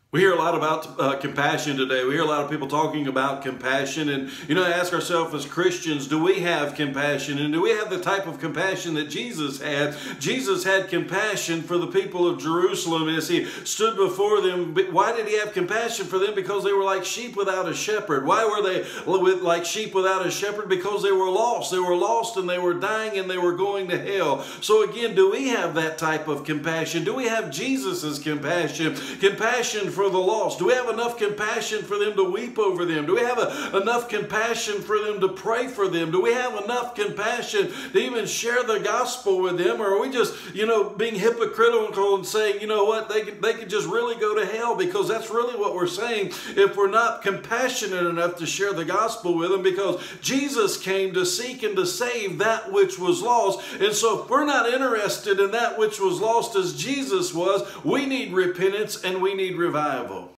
We hear a lot about compassion today. We hear a lot of people talking about compassion. And, ask ourselves as Christians, do we have compassion? And do we have the type of compassion that Jesus had? Jesus had compassion for the people of Jerusalem as he stood before them. Why did he have compassion for them? Because they were like sheep without a shepherd. Why were they like sheep without a shepherd? Because they were lost. They were lost and they were dying and they were going to hell. So again, do we have that type of compassion? Do we have Jesus's compassion? Compassion for the lost? Do we have enough compassion for them to weep over them? Do we have enough compassion for them to pray for them? Do we have enough compassion to even share the gospel with them? Or are we just, being hypocritical and saying, you know what, they could just really go to hell? Because that's really what we're saying if we're not compassionate enough to share the gospel with them, because Jesus came to seek and to save that which was lost. And so if we're not interested in that which was lost as Jesus was, we need repentance and we need revival.